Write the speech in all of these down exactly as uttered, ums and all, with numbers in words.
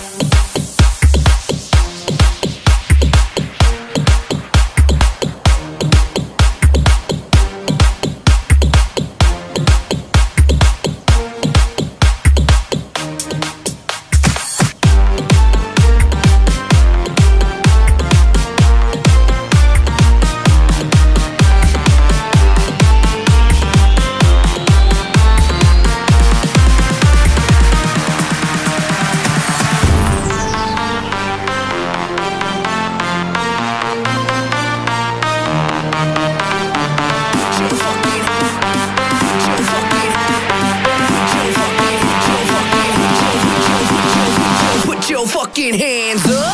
Fucking hands up.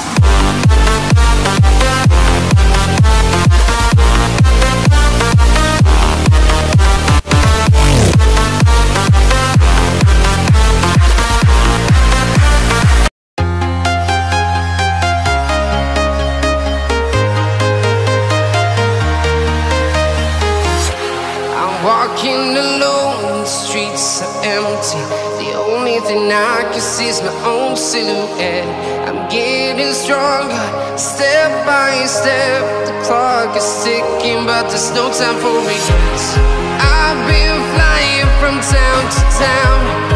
I'm walking alone, the streets are empty. The only thing I can see is my own silhouette. I'm getting stronger, step by step. The clock is ticking, but there's no time for regrets. I've been flying from town to town,